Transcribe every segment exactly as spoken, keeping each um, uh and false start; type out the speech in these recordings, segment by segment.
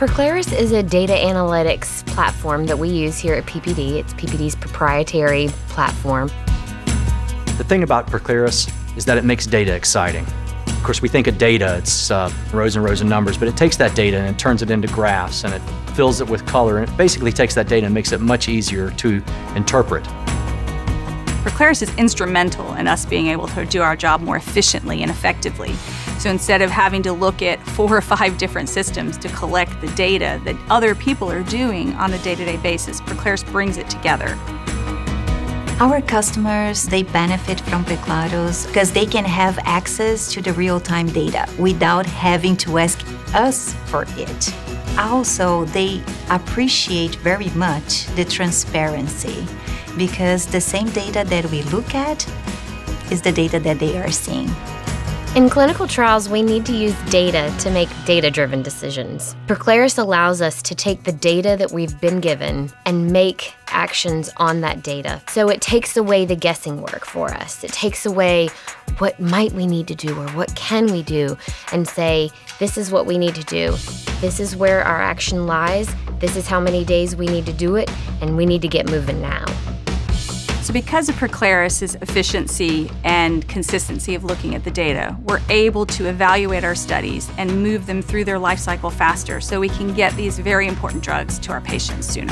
Preclarus is a data analytics platform that we use here at P P D. It's P P D's proprietary platform. The thing about Preclarus is that it makes data exciting. Of course, we think of data, it's uh, rows and rows of numbers, but it takes that data and it turns it into graphs and it fills it with color, and it basically takes that data and makes it much easier to interpret. Preclarus is instrumental in us being able to do our job more efficiently and effectively. So instead of having to look at four or five different systems to collect the data that other people are doing on a day-to-day basis, Preclarus brings it together. Our customers, they benefit from Preclarus because they can have access to the real-time data without having to ask us for it. Also, they appreciate very much the transparency because the same data that we look at is the data that they are seeing. In clinical trials, we need to use data to make data-driven decisions. Preclarus allows us to take the data that we've been given and make actions on that data. So it takes away the guessing work for us. It takes away what might we need to do or what can we do, and say, this is what we need to do. This is where our action lies. This is how many days we need to do it, and we need to get moving now. So because of Preclarus's efficiency and consistency of looking at the data, we're able to evaluate our studies and move them through their life cycle faster so we can get these very important drugs to our patients sooner.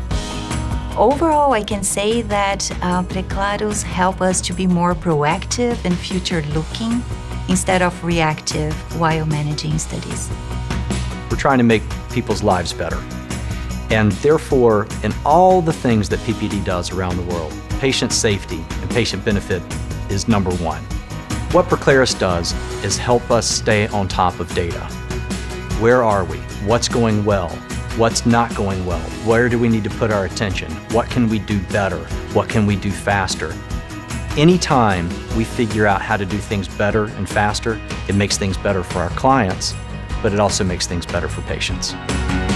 Overall, I can say that uh, Preclarus help us to be more proactive and future-looking instead of reactive while managing studies. We're trying to make people's lives better. And therefore, in all the things that P P D does around the world, patient safety and patient benefit is number one. What Preclarus does is help us stay on top of data. Where are we? What's going well? What's not going well? Where do we need to put our attention? What can we do better? What can we do faster? Anytime we figure out how to do things better and faster, it makes things better for our clients, but it also makes things better for patients.